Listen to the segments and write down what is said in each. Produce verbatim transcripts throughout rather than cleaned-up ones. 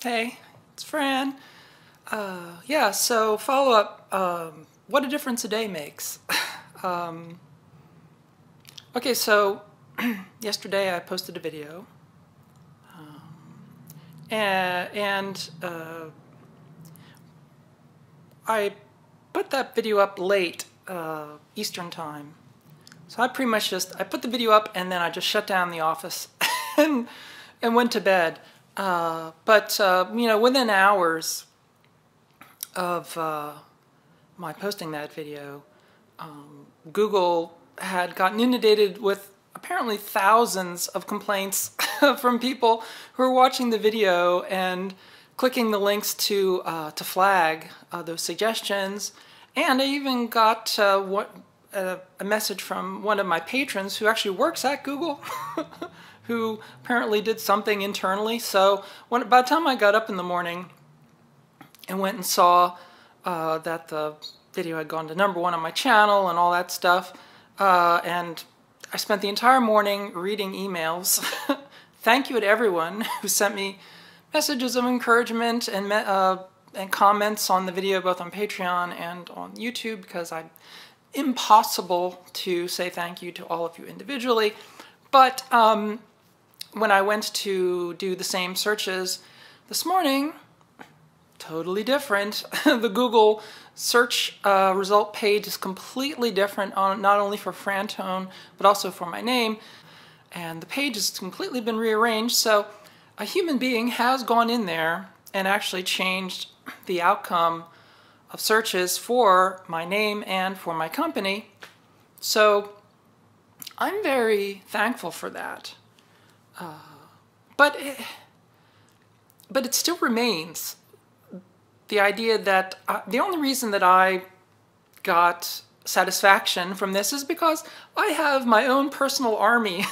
Hey, it's Fran. Uh, yeah, so follow up. Um, what a difference a day makes. um, okay, so yesterday I posted a video, um, and, and uh, I put that video up late uh, Eastern time. So I pretty much just I put the video up and then I just shut down the office and and went to bed. Uh, but uh, you know, within hours of uh, my posting that video, um, Google had gotten inundated with apparently thousands of complaints from people who were watching the video and clicking the links to uh, to flag uh, those suggestions. And I even got uh, what, uh, a message from one of my patrons who actually works at Google, who apparently did something internally. So when, by the time I got up in the morning and went and saw uh, that the video had gone to number one on my channel and all that stuff, uh, and I spent the entire morning reading emails. Thank you to everyone who sent me messages of encouragement and uh, and comments on the video, both on Patreon and on YouTube, because I'm impossible to say thank you to all of you individually. But um, when I went to do the same searches this morning, totally different. The Google search uh, result page is completely different, on not only for Frantone, but also for my name. And the page has completely been rearranged, so a human being has gone in there and actually changed the outcome of searches for my name and for my company. So I'm very thankful for that. Uh, but, it, but it still remains the idea that uh, the only reason that I got satisfaction from this is because I have my own personal army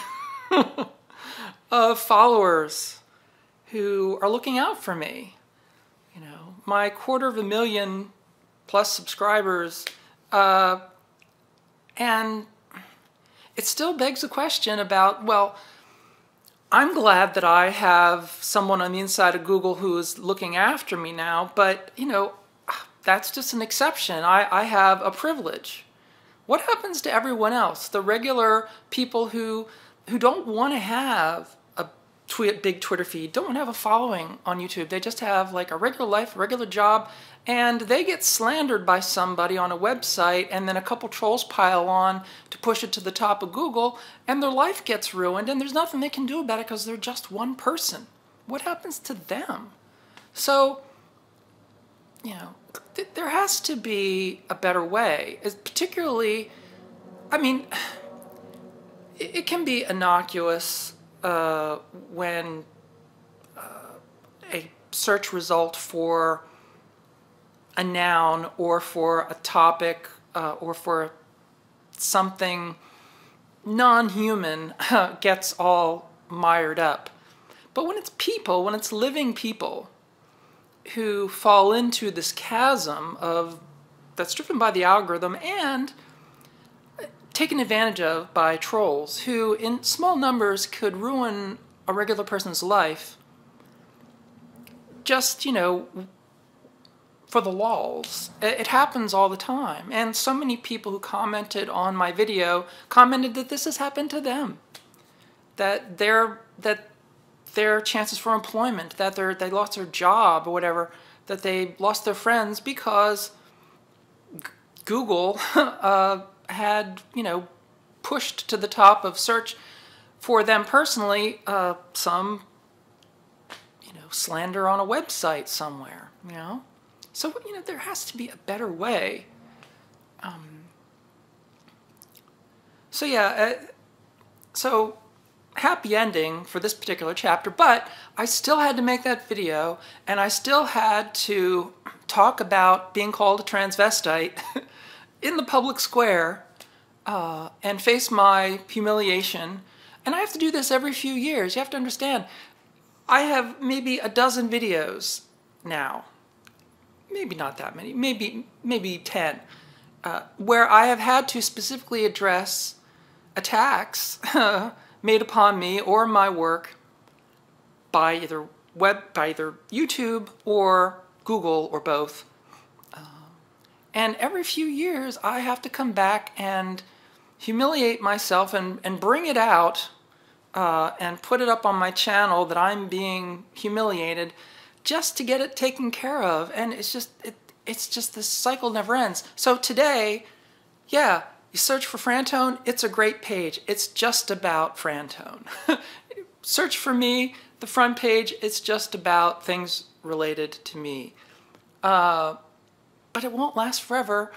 of followers who are looking out for me. You know, my quarter of a million plus subscribers, uh, and it still begs the question about, well, I'm glad that I have someone on the inside of Google who is looking after me now, but, you know, that's just an exception. I, I have a privilege. What happens to everyone else, the regular people who, who don't want to have Tweet, big Twitter feed, don't have a following on YouTube? They just have like a regular life, regular job, and they get slandered by somebody on a website, and then a couple trolls pile on to push it to the top of Google, and their life gets ruined, and there's nothing they can do about it because they're just one person. What happens to them? So, you know, th there has to be a better way, particularly, I mean, it, it can be innocuous Uh, when uh, a search result for a noun or for a topic uh, or for something non-human gets all mired up. But when it's people, when it's living people who fall into this chasm of that's driven by the algorithm and taken advantage of by trolls who in small numbers could ruin a regular person's life just, you know, for the lulz. It happens all the time. And so many people who commented on my video commented that this has happened to them. That their, that their chances for employment, that they're, they lost their job or whatever, that they lost their friends because Google uh, had, you know, pushed to the top of search for them personally uh, some, you know, slander on a website somewhere, you know. So, you know, there has to be a better way. Um, so, yeah, uh, so happy ending for this particular chapter, but I still had to make that video, and I still had to talk about being called a transvestite in the public square uh, and face my humiliation. And I have to do this every few years. You have to understand, I have maybe a dozen videos now, maybe not that many, maybe, maybe ten, uh, where I have had to specifically address attacks made upon me or my work by either web by either YouTube or Google or both. Uh, and every few years I have to come back and humiliate myself and, and bring it out uh, and put it up on my channel that I'm being humiliated just to get it taken care of. And it's just, it, it's just this cycle never ends. So today, yeah, you search for Frantone, it's a great page. It's just about Frantone. Search for me, the front page, it's just about things related to me. Uh, but it won't last forever.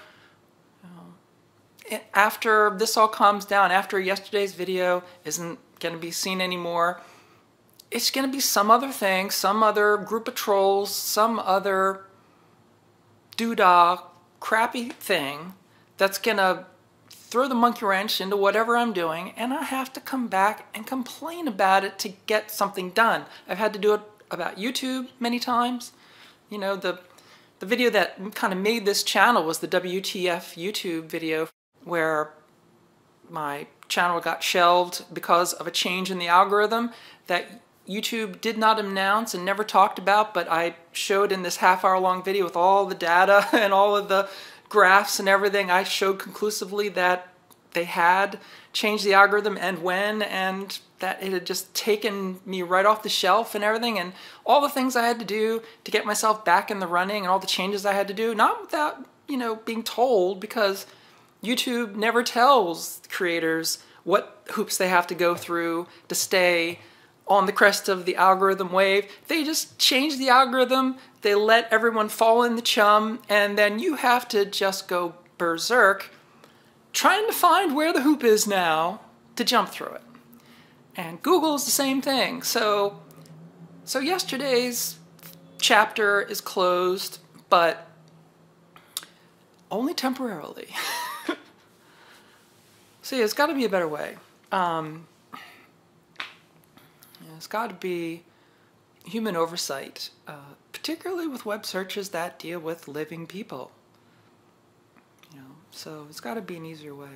After this all calms down, after yesterday's video isn't going to be seen anymore, it's going to be some other thing, some other group of trolls, some other doodah, crappy thing that's going to throw the monkey wrench into whatever I'm doing, and I have to come back and complain about it to get something done. I've had to do it about YouTube many times. You know, the, the video that kind of made this channel was the W T F YouTube video, where my channel got shelved because of a change in the algorithm that YouTube did not announce and never talked about, but I showed in this half hour long video with all the data and all of the graphs and everything. I showed conclusively that they had changed the algorithm and when, and that it had just taken me right off the shelf and everything, and all the things I had to do to get myself back in the running and all the changes I had to do, not without, you know, being told, because YouTube never tells creators what hoops they have to go through to stay on the crest of the algorithm wave. They just change the algorithm, they let everyone fall in the chum, and then you have to just go berserk trying to find where the hoop is now to jump through it. And Google is the same thing. So, so yesterday's chapter is closed, but only temporarily. See, there's got to be a better way. Um, there's got to be human oversight, uh, particularly with web searches that deal with living people. You know, so it's got to be an easier way.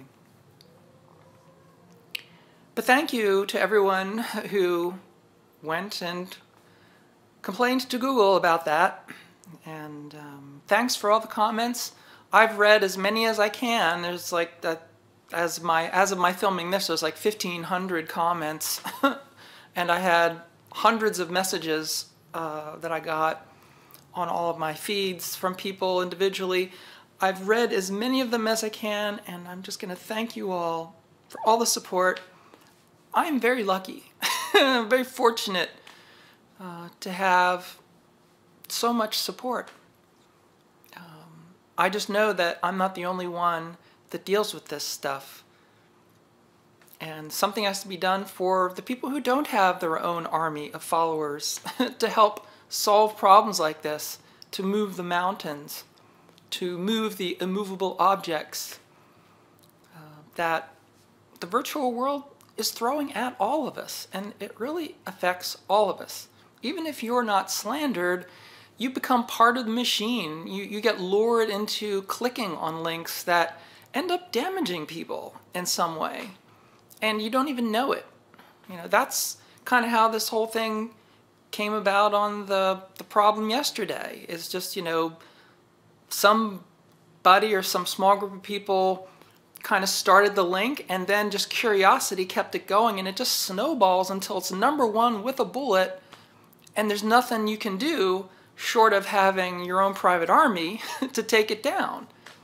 But thank you to everyone who went and complained to Google about that. And um, thanks for all the comments. I've read as many as I can. There's like that. As my as of my filming this, there's like fifteen hundred comments, and I had hundreds of messages uh, that I got on all of my feeds from people individually. I've read as many of them as I can, and I'm just going to thank you all for all the support. I'm very lucky, I'm very fortunate uh, to have so much support. Um, I just know that I'm not the only one that deals with this stuff. And something has to be done for the people who don't have their own army of followers to help solve problems like this, to move the mountains, to move the immovable objects uh, that the virtual world is throwing at all of us. And it really affects all of us. Even if you're not slandered, you become part of the machine. You, you get lured into clicking on links that end up damaging people in some way, and you don't even know it. You know, that's kind of how this whole thing came about on the, the problem yesterday. It's just, you know, somebody or some small group of people kind of started the link, and then just curiosity kept it going, and it just snowballs until it's number one with a bullet, and there's nothing you can do short of having your own private army to take it down.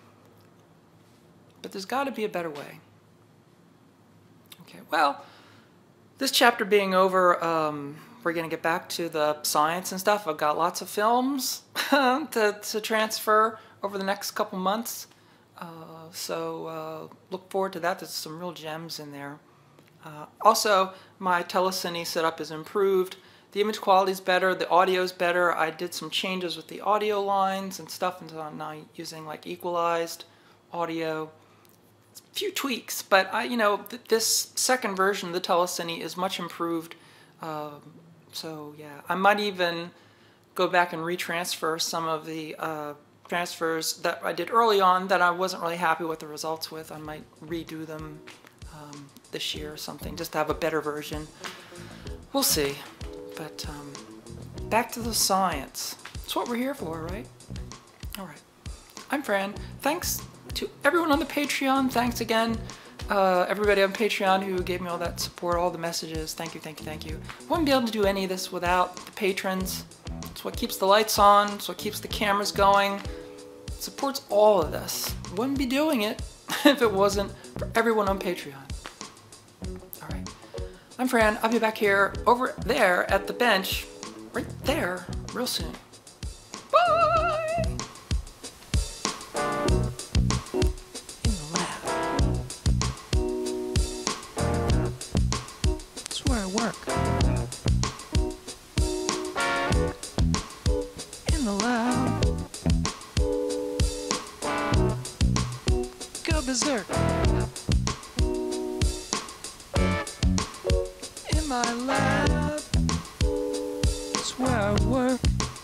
But there's got to be a better way. Okay, well, this chapter being over, um, we're going to get back to the science and stuff. I've got lots of films to, to transfer over the next couple months. Uh, so uh, look forward to that. There's some real gems in there. Uh, also, my telecine setup is improved. The image quality is better. The audio is better. I did some changes with the audio lines and stuff, and so I'm now using like equalized audio. A few tweaks, but I, you know, th this second version of the telecine is much improved. Uh, so yeah, I might even go back and retransfer some of the uh, transfers that I did early on that I wasn't really happy with the results with. I might redo them um, this year or something, just to have a better version. We'll see. But um, back to the science. That's what we're here for, right? All right. I'm Fran. Thanks to everyone on the Patreon. Thanks again, uh, everybody on Patreon who gave me all that support, all the messages. Thank you, thank you, thank you. Wouldn't be able to do any of this without the patrons. It's what keeps the lights on. It's what keeps the cameras going. It supports all of this. Wouldn't be doing it if it wasn't for everyone on Patreon. All right. I'm Fran. I'll be back here over there at the bench, right there, real soon. Bye! In the lab. That's where I work. In the lab. Go berserk. In my lab. That's where I work.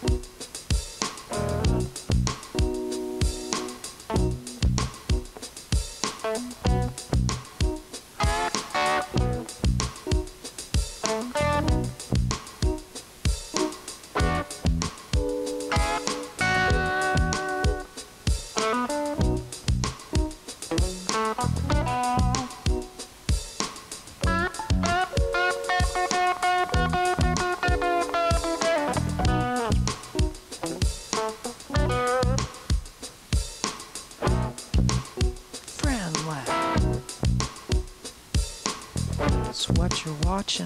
That's what you're watching.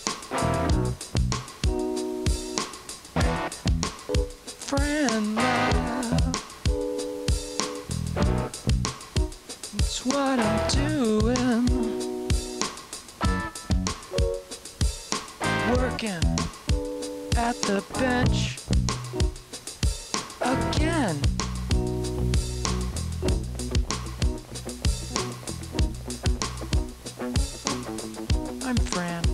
Fran Lab. That's what I'm doing. Working at the bench again. I'm Fran.